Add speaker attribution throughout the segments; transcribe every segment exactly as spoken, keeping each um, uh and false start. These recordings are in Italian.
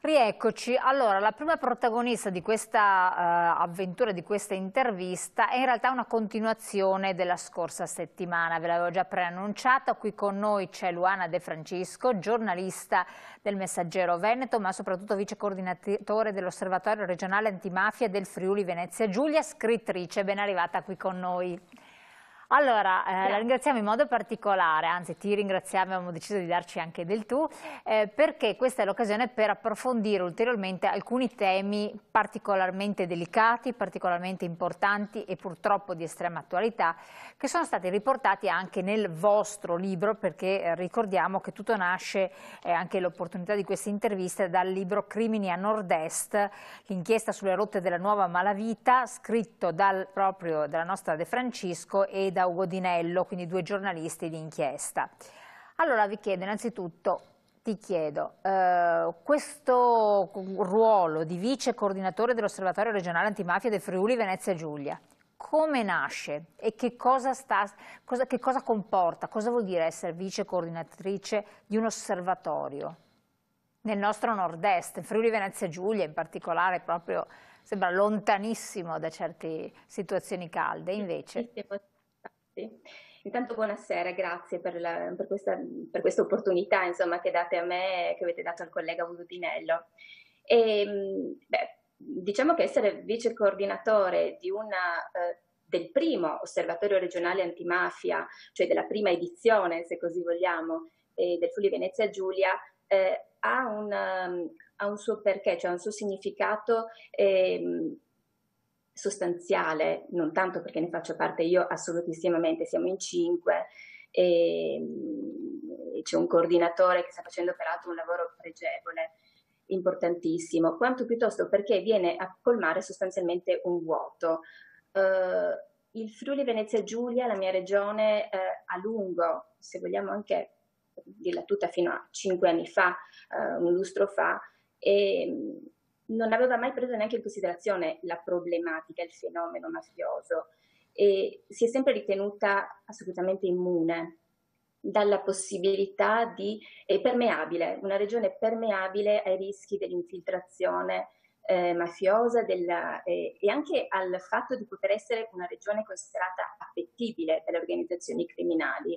Speaker 1: Rieccoci. Allora, la prima protagonista di questa uh, avventura, di questa intervista, è in realtà una continuazione della scorsa settimana. Ve l'avevo già preannunciata. Qui con noi c'è Luana De Francisco, giornalista del Messaggero Veneto, ma soprattutto vice coordinatore dell'Osservatorio regionale antimafia del Friuli Venezia Giulia, scrittrice. Ben arrivata qui con noi. Allora, eh, la ringraziamo in modo particolare, anzi ti ringraziamo, abbiamo deciso di darci anche del tu, eh, perché questa è l'occasione per approfondire ulteriormente alcuni temi particolarmente delicati, particolarmente importanti e purtroppo di estrema attualità, che sono stati riportati anche nel vostro libro, perché eh, ricordiamo che tutto nasce, eh, anche l'opportunità di queste interviste, dal libro Crimini a Nord-Est, l'inchiesta sulle rotte della nuova malavita, scritto dal, proprio dalla nostra De Francisco e da Ugo Di Nello, quindi due giornalisti di inchiesta. Allora vi chiedo innanzitutto, ti chiedo, eh, questo ruolo di vice coordinatore dell'Osservatorio regionale antimafia del Friuli Venezia Giulia, come nasce e che cosa, sta, cosa, che cosa comporta, cosa vuol dire essere vice coordinatrice di un osservatorio nel nostro nord-est, in Friuli Venezia Giulia in particolare, proprio sembra lontanissimo da certe situazioni calde, invece...
Speaker 2: Sì. Intanto buonasera, grazie per, la, per, questa, per questa opportunità insomma, che date a me e che avete dato al collega Ugo Di Nello. E, beh, diciamo che essere vice coordinatore di una, eh, del primo osservatorio regionale antimafia, cioè della prima edizione, se così vogliamo, eh, del Friuli Venezia Giulia, eh, ha, un, um, ha un suo perché, cioè un suo significato eh, sostanziale, non tanto perché ne faccio parte io assolutissimamente, siamo in cinque e, e c'è un coordinatore che sta facendo peraltro un lavoro pregevole, importantissimo, quanto piuttosto perché viene a colmare sostanzialmente un vuoto. Uh, il Friuli Venezia Giulia, la mia regione, eh, a lungo, se vogliamo anche dirla tutta fino a cinque anni fa, uh, un lustro fa, e, non aveva mai preso neanche in considerazione la problematica, il fenomeno mafioso e si è sempre ritenuta assolutamente immune dalla possibilità di, è permeabile, una regione permeabile ai rischi dell'infiltrazione eh, mafiosa della, eh, e anche al fatto di poter essere una regione considerata appetibile dalle organizzazioni criminali.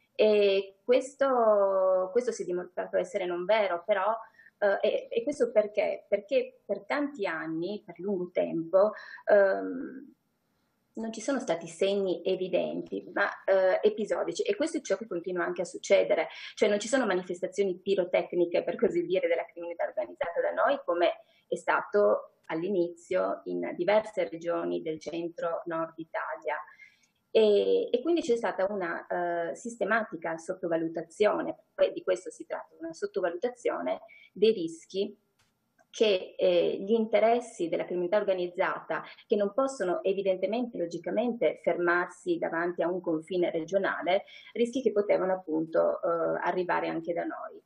Speaker 2: E questo, questo si è dimostrato essere non vero, però Uh, e, e questo perché? Perché per tanti anni, per lungo tempo, um, non ci sono stati segni evidenti, ma uh, episodici, e questo è ciò che continua anche a succedere, cioè non ci sono manifestazioni pirotecniche, per così dire, della criminalità organizzata da noi, come è stato all'inizio in diverse regioni del centro-nord Italia. E, e quindi c'è stata una uh, sistematica sottovalutazione, di questo si tratta, una sottovalutazione dei rischi che eh, gli interessi della criminalità organizzata, che non possono evidentemente, logicamente, fermarsi davanti a un confine regionale, rischi che potevano appunto uh, arrivare anche da noi.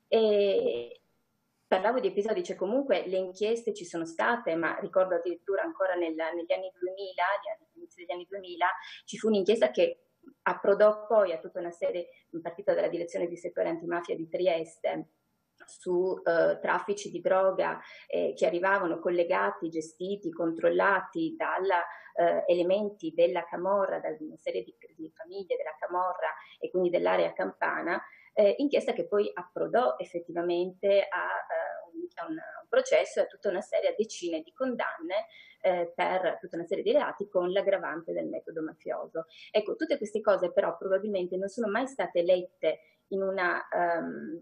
Speaker 2: E, parlavo di episodi, cioè comunque le inchieste ci sono state, ma ricordo addirittura ancora nel, negli anni duemila, all'inizio degli anni duemila, ci fu un'inchiesta che approdò poi a tutta una serie, partita dalla direzione di settore antimafia di Trieste, su eh, traffici di droga eh, che arrivavano collegati, gestiti, controllati da eh, elementi della Camorra, da una serie di, di famiglie della Camorra e quindi dell'area campana, eh, inchiesta che poi approdò effettivamente a, uh, un, a un, un processo e a tutta una serie, a decine di condanne eh, per tutta una serie di reati con l'aggravante del metodo mafioso. Ecco, tutte queste cose però probabilmente non sono mai state lette in una um,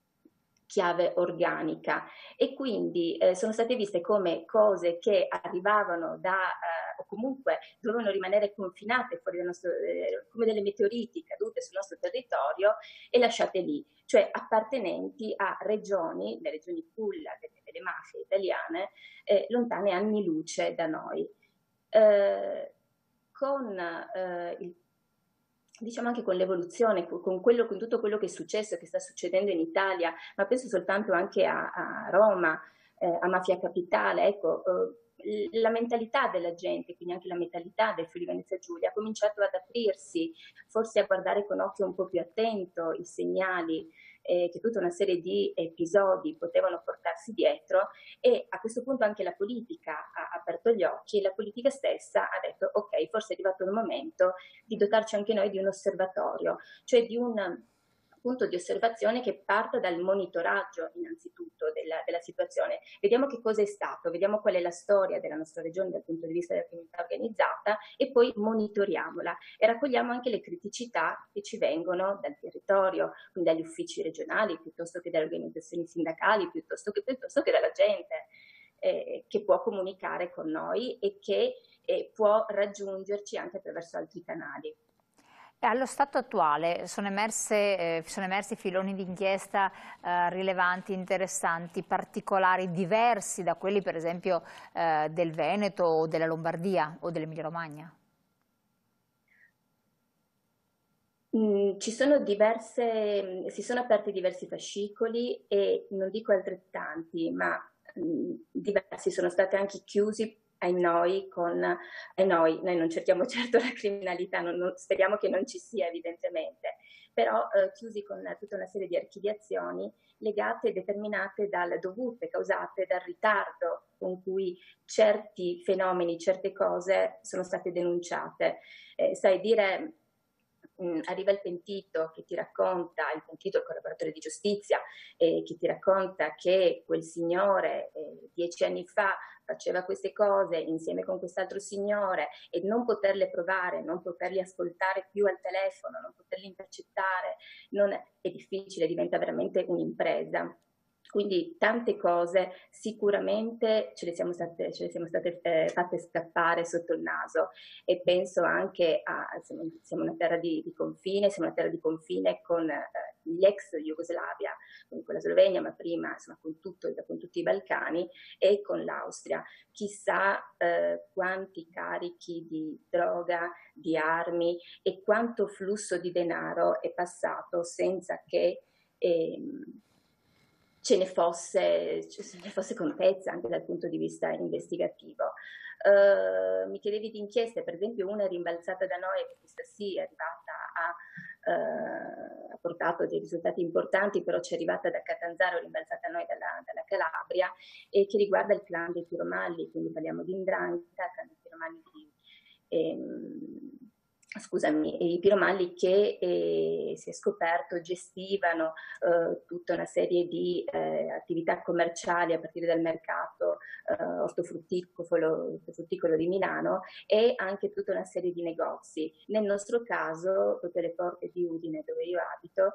Speaker 2: chiave organica e quindi eh, sono state viste come cose che arrivavano da eh, o comunque dovevano rimanere confinate fuori dal nostro, eh, come delle meteoriti cadute sul nostro territorio e lasciate lì, cioè appartenenti a regioni, le regioni culla delle, delle mafie italiane, eh, lontane anni luce da noi. Eh, con eh, il diciamo anche con l'evoluzione, con, quello, con tutto quello che è successo, che sta succedendo in Italia, ma penso soltanto anche a, a Roma, eh, a Mafia Capitale, ecco, eh, la mentalità della gente, quindi anche la mentalità del Friuli Venezia Giulia ha cominciato ad aprirsi, forse a guardare con occhio un po' più attento i segnali eh, che tutta una serie di episodi potevano portarsi dietro, e a questo punto anche la politica ha aperto gli occhi, e la politica stessa ha detto ok, forse è arrivato il momento di dotarci anche noi di un osservatorio, cioè di un punto di osservazione che parta dal monitoraggio innanzitutto della, della situazione. Vediamo che cosa è stato, vediamo qual è la storia della nostra regione dal punto di vista della criminalità organizzata, e poi monitoriamola e raccogliamo anche le criticità che ci vengono dal territorio, quindi dagli uffici regionali, piuttosto che dalle organizzazioni sindacali, piuttosto che, piuttosto che dalla gente eh, che può comunicare con noi e che eh, può raggiungerci anche attraverso altri canali.
Speaker 1: E allo stato attuale sono, emerse, eh, sono emersi filoni d'inchiesta eh, rilevanti, interessanti, particolari, diversi da quelli per esempio eh, del Veneto o della Lombardia o dell'Emilia Romagna?
Speaker 2: Mm, ci sono diverse, si sono aperti diversi fascicoli e non dico altrettanti, ma mm, diversi sono stati anche chiusi ai noi, con, ai noi, noi non cerchiamo certo la criminalità, non, non, speriamo che non ci sia evidentemente, però eh, chiusi con tutta una serie di archiviazioni legate e determinate dal dovute, causate dal ritardo con cui certi fenomeni, certe cose sono state denunciate. Eh, sai dire... Mm, arriva il pentito che ti racconta, il pentito è il collaboratore di giustizia, eh, che ti racconta che quel signore eh, dieci anni fa faceva queste cose insieme con quest'altro signore, e non poterle provare, non poterli ascoltare più al telefono, non poterli intercettare, non è, è difficile, diventa veramente un'impresa. Quindi tante cose sicuramente ce le siamo state, ce le siamo state eh, fatte scappare sotto il naso, e penso anche a, siamo, siamo una terra di, di confine, siamo una terra di confine con eh, l'ex Jugoslavia, quindi con la Slovenia, ma prima insomma, con, tutto, con tutti i Balcani, e con l'Austria. Chissà eh, quanti carichi di droga, di armi e quanto flusso di denaro è passato senza che... Ehm, ce ne fosse, ce ne fosse contezza anche dal punto di vista investigativo. Uh, mi chiedevi di inchieste, per esempio una è rimbalzata da noi, che questa sì è arrivata a, uh, ha portato dei risultati importanti, però ci è arrivata da Catanzaro, rimbalzata a noi dalla, dalla Calabria, e che riguarda il clan dei Piromalli, quindi parliamo di 'ndrangheta, clan dei Piromalli di... Ehm, scusami, i Piromalli che eh, si è scoperto gestivano eh, tutta una serie di eh, attività commerciali a partire dal mercato eh, ortofrutticolo, ortofrutticolo di Milano, e anche tutta una serie di negozi. Nel nostro caso, proprio alle porte di Udine, dove io abito,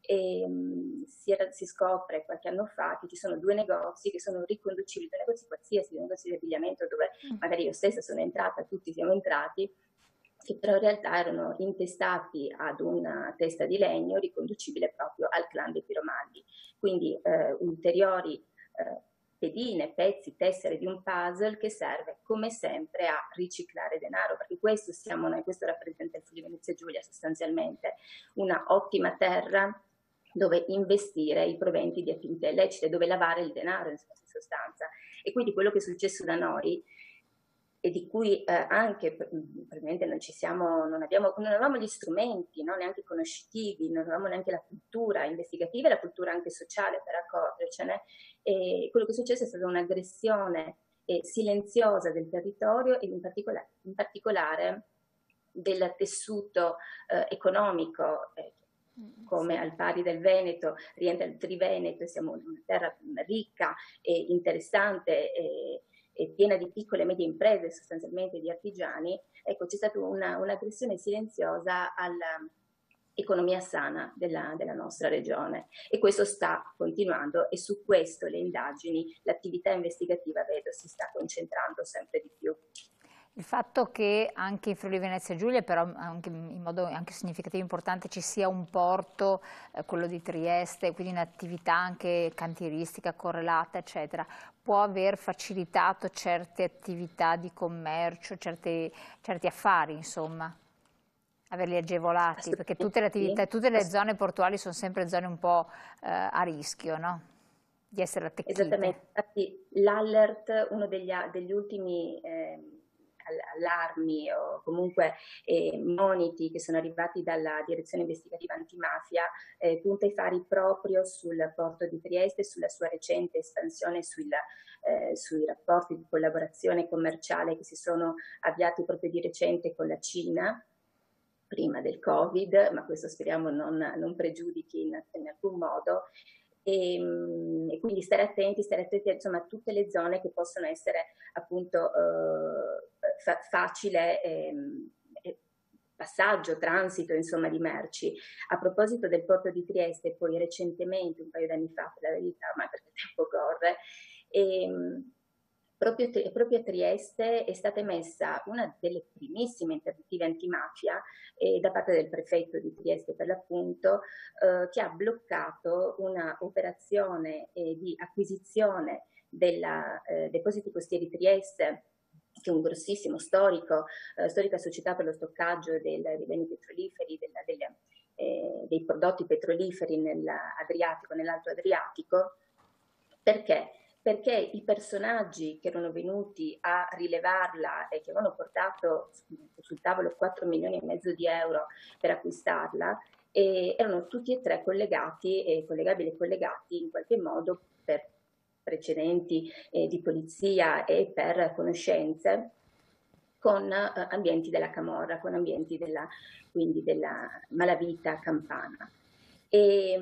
Speaker 2: ehm, si, era, si scopre qualche anno fa che ci sono due negozi che sono riconducibili, due negozi qualsiasi, due negozi di abbigliamento dove magari io stessa sono entrata, tutti siamo entrati, che però in realtà erano intestati ad una testa di legno riconducibile proprio al clan dei Piromalli. Quindi eh, ulteriori eh, pedine, pezzi, tessere di un puzzle che serve come sempre a riciclare denaro, perché questo siamo noi, questo rappresenta il Friuli Venezia Giulia sostanzialmente, una ottima terra dove investire i proventi di attività illecite, dove lavare il denaro in sostanza. E quindi quello che è successo da noi, e di cui eh, anche probabilmente non ci siamo, non, abbiamo, non avevamo gli strumenti, no? Neanche conoscitivi, non avevamo neanche la cultura investigativa e la cultura anche sociale per accorgercene. E quello che è successo è stata un'aggressione eh, silenziosa del territorio, e in particolare, in particolare del tessuto eh, economico, eh, come al pari del Veneto, rientra il Triveneto, siamo una terra ricca e interessante e, e piena di piccole e medie imprese, sostanzialmente di artigiani. Ecco, c'è stata una, un'aggressione silenziosa all'economia sana della, della nostra regione, e questo sta continuando, e su questo le indagini, l'attività investigativa, vedo, si sta concentrando sempre di più.
Speaker 1: Il fatto che anche in Friuli Venezia Giulia, però anche in modo anche significativo e importante, ci sia un porto, eh, quello di Trieste, quindi un'attività anche cantieristica correlata, eccetera, può aver facilitato certe attività di commercio, certi, certi affari, insomma, averli agevolati, perché tutte le attività, tutte le zone portuali sono sempre zone un po' eh, a rischio, no? Di essere attecchite.
Speaker 2: Esattamente, infatti l'Allert, uno degli, degli ultimi... Eh, allarmi o comunque eh, moniti che sono arrivati dalla direzione investigativa antimafia, eh, punta i fari proprio sul porto di Trieste e sulla sua recente espansione sul, eh, sui rapporti di collaborazione commerciale che si sono avviati proprio di recente con la Cina, prima del Covid, ma questo speriamo non, non pregiudichi in, in alcun modo. E, e quindi stare attenti, stare attenti insomma, a tutte le zone che possono essere appunto eh, fa facile eh, passaggio, transito insomma di merci. A proposito del porto di Trieste, poi recentemente, un paio d'anni fa per la verità, ma perché il tempo corre, e, Proprio, proprio a Trieste è stata emessa una delle primissime interdittive antimafia eh, da parte del prefetto di Trieste per l'appunto, eh, che ha bloccato una operazione eh, di acquisizione della eh, Depositi Costieri Trieste, che è un grossissimo storico, eh, storica società per lo stoccaggio del, dei beni petroliferi, della, delle, eh, dei prodotti petroliferi nell'Adriatico, nell'Alto Adriatico. Perché? Perché i personaggi che erano venuti a rilevarla e che avevano portato sul tavolo quattro milioni e mezzo di euro per acquistarla, eh, erano tutti e tre collegati, e collegabili e collegati in qualche modo per precedenti eh, di polizia e per conoscenze con eh, ambienti della camorra, con ambienti della, quindi della malavita campana. E,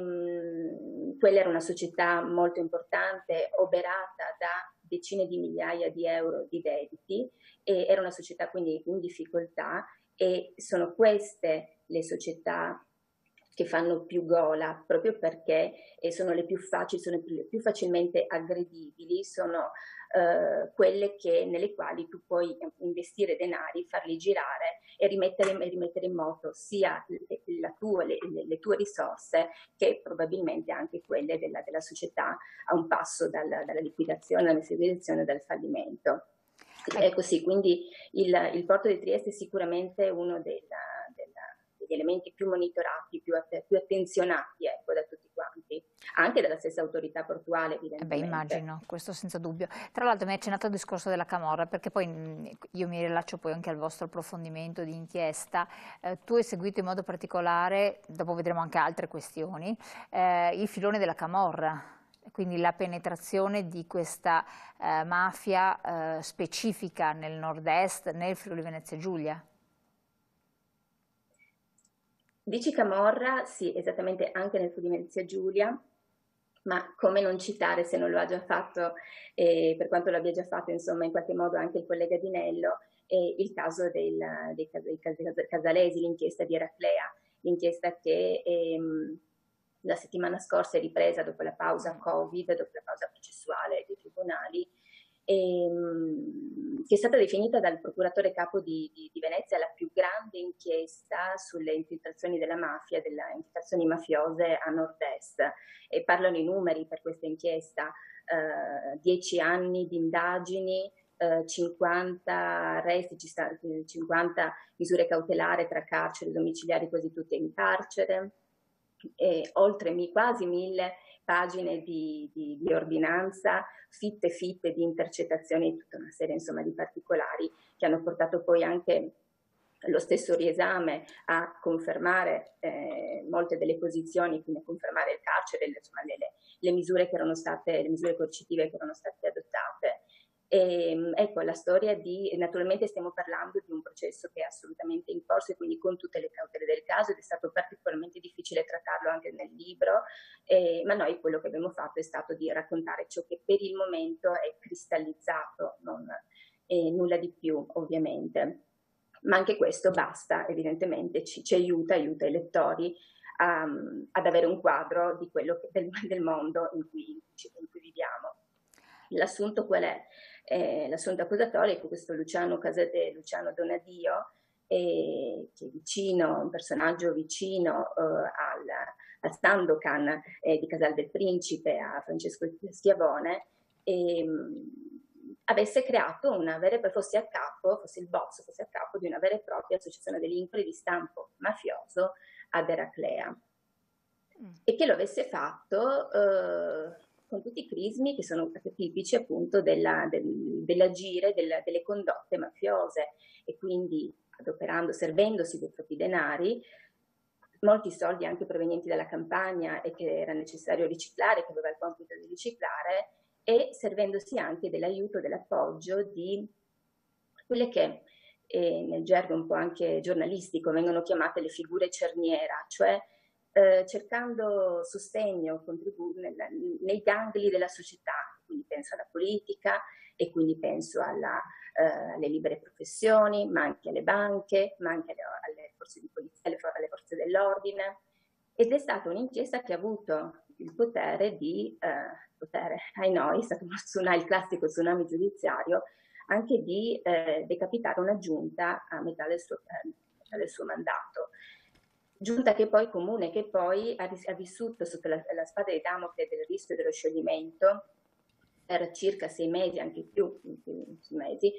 Speaker 2: mh, quella era una società molto importante, oberata da decine di migliaia di euro di debiti, e era una società quindi in difficoltà, e sono queste le società che fanno più gola proprio perché eh, sono le più facili, sono le più facilmente aggredibili, sono eh, quelle che, nelle quali tu puoi investire denari, farli girare e rimettere, rimettere in moto sia la tua, le, le tue risorse che probabilmente anche quelle della, della società a un passo dalla, dalla liquidazione, dalla liquidazione, dal fallimento. È così, quindi il, il porto di Trieste è sicuramente uno della, della, degli elementi più monitorati, più, att più attenzionati ecco, da tutti quanti, anche dalla stessa autorità portuale evidentemente.
Speaker 1: Eh beh, immagino, questo senza dubbio. Tra l'altro mi hai accennato al discorso della camorra, perché poi mh, io mi rilaccio poi anche al vostro approfondimento di inchiesta. Eh, tu hai seguito in modo particolare, dopo vedremo anche altre questioni, eh, il filone della camorra. Quindi la penetrazione di questa eh, mafia eh, specifica nel nord-est, nel Friuli Venezia Giulia.
Speaker 2: Dici camorra, sì, esattamente, anche nel Friuli Venezia Giulia, ma come non citare, se non lo ha già fatto, eh, per quanto l'abbia già fatto, insomma, in qualche modo anche il collega Di Nello, eh, il caso del, dei, dei Casalesi, l'inchiesta di Eraclea, l'inchiesta che ehm, la settimana scorsa è ripresa dopo la pausa Covid, dopo la pausa processuale dei tribunali, ehm, che è stata definita dal procuratore capo di, di, di Venezia la più grande inchiesta sulle infiltrazioni della mafia, delle infiltrazioni mafiose a nord-est. E parlano i numeri per questa inchiesta, eh, dieci anni di indagini, eh, cinquanta arresti, cinquanta misure cautelari tra carceri e domiciliari, quasi tutte in carcere, e oltre mi, quasi mille pagine di, di, di ordinanza, fitte fitte di intercettazioni, tutta una serie insomma di particolari che hanno portato poi anche lo stesso riesame a confermare eh, molte delle posizioni, quindi a confermare il carcere, insomma, le, le misure che erano state, le misure coercitive che erano state adottate. E, ecco, la storia di, naturalmente stiamo parlando di un processo che è assolutamente in corso e quindi con tutte le cautele del caso, ed è stato particolarmente difficile trattarlo anche nel libro, eh, ma noi quello che abbiamo fatto è stato di raccontare ciò che per il momento è cristallizzato, non, eh, nulla di più ovviamente. Ma anche questo basta, evidentemente ci, ci aiuta, aiuta i lettori a, ad avere un quadro di quello che, del, del mondo in cui, in cui viviamo. L'assunto qual è? Eh, l'assunto accusatorio è che questo Luciano Casade, Luciano Donadio, eh, che è vicino, un personaggio vicino eh, al, al Sandokan eh, di Casal del Principe, a Francesco Schiavone, eh, avesse creato una vera e propria, fosse a capo, fosse il boss, fosse a capo di una vera e propria associazione delinquenti di stampo mafioso ad Eraclea. Mm. E che lo avesse fatto eh, con tutti i crismi che sono tipici appunto della, del, dell'agire, della, delle condotte mafiose, e quindi adoperando, servendosi dei propri denari, molti soldi anche provenienti dalla campagna e che era necessario riciclare, che aveva il compito di riciclare, e servendosi anche dell'aiuto, dell'appoggio di quelle che eh, nel gergo un po' anche giornalistico vengono chiamate le figure cerniera, cioè eh, cercando sostegno, contributo nei gangli della società, quindi penso alla politica e quindi penso alla, eh, alle libere professioni, ma anche alle banche, ma anche alle, alle forze di polizia, alle, alle forze dell'ordine. Ed è stata un'inchiesta che ha avuto il potere di, eh, potere, ai noi, è stato tsunami, il classico tsunami giudiziario, anche di eh, decapitare una giunta a metà del suo, eh, metà del suo mandato. Giunta che poi comune, che poi ha, ha vissuto sotto la, la spada di Damocle del rischio dello scioglimento per circa sei mesi, anche più, più mesi,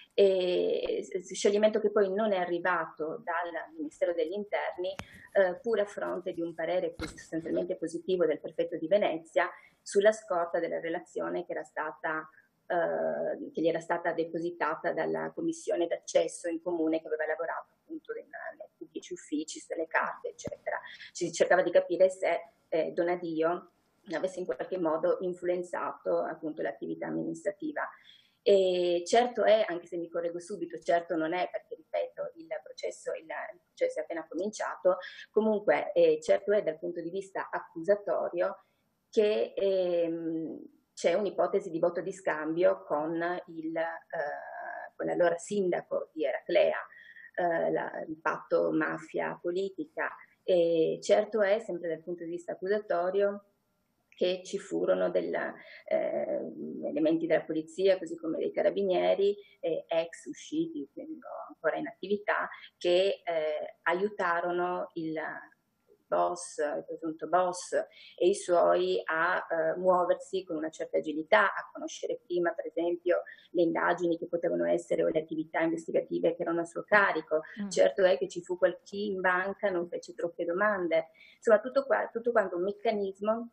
Speaker 2: e scioglimento che poi non è arrivato dal Ministero degli Interni, eh, pur a fronte di un parere sostanzialmente positivo del prefetto di Venezia sulla scorta della relazione che era stata eh, che gli era stata depositata dalla commissione d'accesso in comune che aveva lavorato appunto nei, nei pubblici uffici, sulle carte, eccetera. Si cercava di capire se eh, Donadio avesse in qualche modo influenzato appunto l'attività amministrativa. E certo è, anche se mi correggo subito, certo non è, perché ripeto, il processo, il, il processo è appena cominciato, comunque eh, certo è dal punto di vista accusatorio che ehm, c'è un'ipotesi di voto di scambio con, il, eh, con l'allora sindaco di Eraclea, eh, la, il patto mafia-politica, e certo è, sempre dal punto di vista accusatorio, che ci furono del, eh, elementi della polizia, così come dei carabinieri, eh, ex usciti, ancora in attività, che eh, aiutarono il boss, il presunto boss e i suoi a eh, muoversi con una certa agilità, a conoscere prima per esempio le indagini che potevano essere o le attività investigative che erano a suo carico. Mm. Certo è che ci fu quel chi in banca non fece troppe domande, insomma tutto, qua, tutto quanto un meccanismo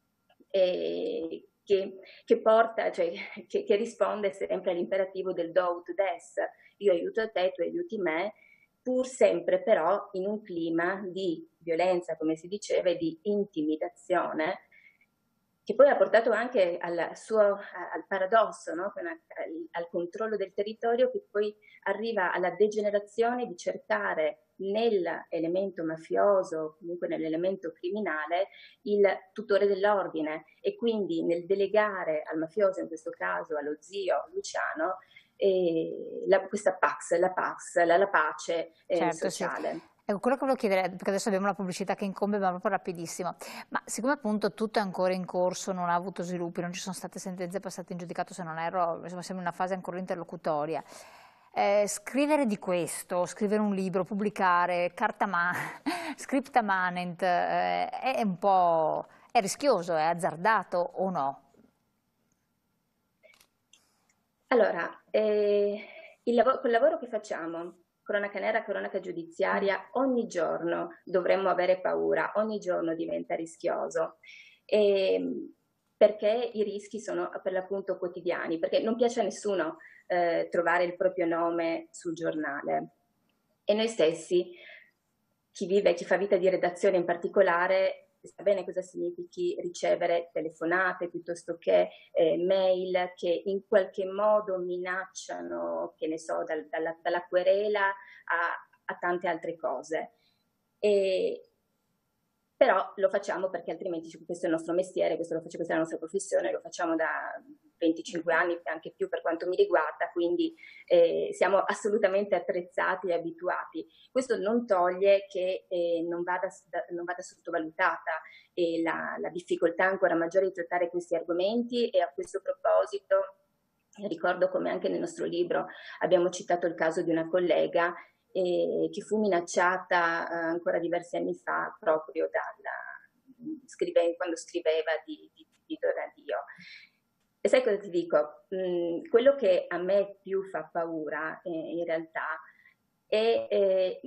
Speaker 2: eh, che, che porta, cioè che, che risponde sempre all'imperativo del do ut des, io aiuto te, tu aiuti me, pur sempre però in un clima di violenza, come si diceva, e di intimidazione, che poi ha portato anche al, suo, al paradosso, no? al, al controllo del territorio, che poi arriva alla degenerazione di cercare nell'elemento mafioso, comunque nell'elemento criminale, il tutore dell'ordine, e quindi nel delegare al mafioso, in questo caso allo zio Luciano, eh, la, questa pax, la pax, la, la pace eh, certo, sociale.
Speaker 1: Sì. Ecco, quello che volevo chiedere, perché adesso abbiamo la pubblicità che incombe, ma proprio rapidissimo, ma siccome appunto tutto è ancora in corso, non ha avuto sviluppi, non ci sono state sentenze passate in giudicato, se non erro, insomma siamo in una fase ancora interlocutoria, eh, scrivere di questo, scrivere un libro, pubblicare, carta ma scripta manent, eh, è un po', è rischioso, è azzardato o no?
Speaker 2: Allora, eh, il lavoro, col lavoro che facciamo, cronaca nera, cronaca giudiziaria, ogni giorno dovremmo avere paura, ogni giorno diventa rischioso, e, perché i rischi sono per l'appunto quotidiani, perché non piace a nessuno eh, trovare il proprio nome sul giornale. E noi stessi, chi vive, chi fa vita di redazione in particolare, sa bene cosa significhi ricevere telefonate piuttosto che eh, mail che in qualche modo minacciano, che ne so, dal, dalla, dalla querela a, a tante altre cose. E, però lo facciamo perché altrimenti questo è il nostro mestiere, questo lo faccio, questa è la nostra professione, lo facciamo da venticinque anni, anche più per quanto mi riguarda, quindi eh, siamo assolutamente attrezzati e abituati. Questo non toglie che eh, non, vada, non vada sottovalutata eh, la, la difficoltà ancora maggiore di trattare questi argomenti, e a questo proposito ricordo come anche nel nostro libro abbiamo citato il caso di una collega eh, che fu minacciata eh, ancora diversi anni fa proprio dalla, scrive, quando scriveva di, di, di Donadio. E sai cosa ti dico? Mm, quello che a me più fa paura eh, in realtà è eh,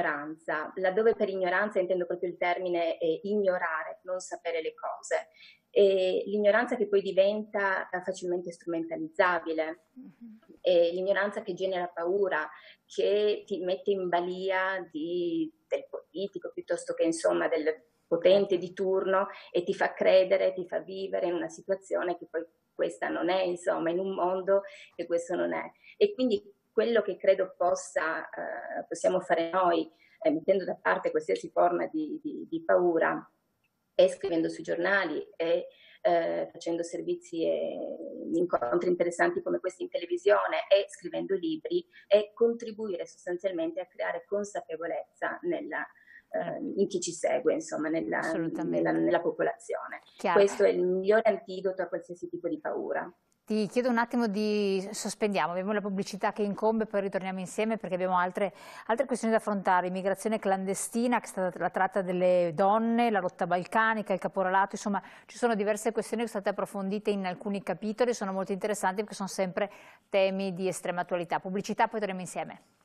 Speaker 2: l'ignoranza, laddove per ignoranza intendo proprio il termine eh, ignorare, non sapere le cose. e l'ignoranza che poi diventa facilmente strumentalizzabile, e l'ignoranza che genera paura, che ti mette in balia di, del politico piuttosto che insomma del potente di turno, e ti fa credere, ti fa vivere in una situazione che poi questa non è, insomma, in un mondo che questo non è. E quindi quello che credo possa, eh, possiamo fare noi, eh, mettendo da parte qualsiasi forma di, di, di paura, e scrivendo sui giornali, e eh, facendo servizi e incontri interessanti come questi in televisione, e scrivendo libri, e contribuire sostanzialmente a creare consapevolezza nella, eh, in chi ci segue, insomma, nella, nella, nella popolazione.
Speaker 1: Chiaro.
Speaker 2: Questo è il migliore antidoto a qualsiasi tipo di paura.
Speaker 1: Ti chiedo un attimo di sospendiamo, abbiamo la pubblicità che incombe, poi ritorniamo insieme perché abbiamo altre, altre questioni da affrontare: immigrazione clandestina, che è stata la tratta delle donne, la rotta balcanica, il caporalato, insomma ci sono diverse questioni che sono state approfondite in alcuni capitoli, sono molto interessanti perché sono sempre temi di estrema attualità. Pubblicità, poi torniamo insieme.